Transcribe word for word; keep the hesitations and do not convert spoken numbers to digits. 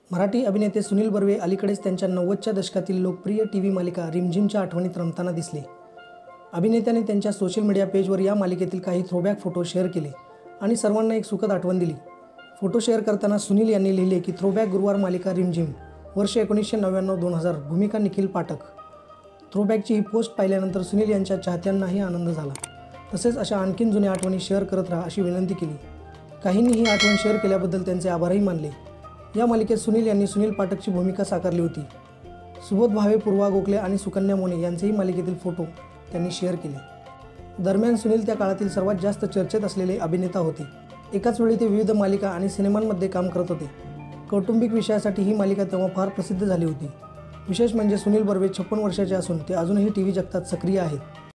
मराठी अभिनेते सुनील बर्वे अलीकडेच त्यांच्या नव्वदच्या दशकातील लोकप्रिय टीव्ही मालिका रिमझिमच्या आठवणीत रमताना दिसले. अभिनेत्याने त्यांच्या सोशल मीडिया पेजवर या मालिकेतील काही थ्रोबॅक फोटो शेअर केले आणि सर्वांना एक सुखद आठवण दिली. फोटो शेअर करताना सुनील यांनी लिहिले की थ्रोबॅक गुरुवार मालिका रिमझिम, वर्ष एकोणीसशे नव्याण्णव दोन हजार, भूमिका निखिल पाठक. थ्रोबॅकची ही पोस्ट पाहिल्यानंतर सुनील यांच्या चाहत्यांनाही आनंद झाला. तसेच अशा आणखीन जुन्या आठवणी शेअर करत राहा अशी विनंती केली. काहींनी ही आठवण शेअर केल्याबद्दल त्यांचे आभारही मानले. या मालिकेत सुनील यांनी सुनील पाठकची भूमिका साकारली होती. सुबोध भावे, पूर्वा गोखले आणि सुकन्या मोने यांचेही मालिकेतील फोटो त्यांनी शेअर केले. दरम्यान सुनील त्या काळातील सर्वात जास्त चर्चेत असलेले अभिनेता होते. एकाच वेळी ते विविध मालिका आणि सिनेमांमध्ये काम करत होते. कौटुंबिक विषयासाठी ही मालिका तेव्हा फार प्रसिद्ध झाली होती. विशेष म्हणजे सुनील बर्वे छप्पन्न वर्षाचे असून ते अजूनही टीव्ही जगतात सक्रिय आहेत.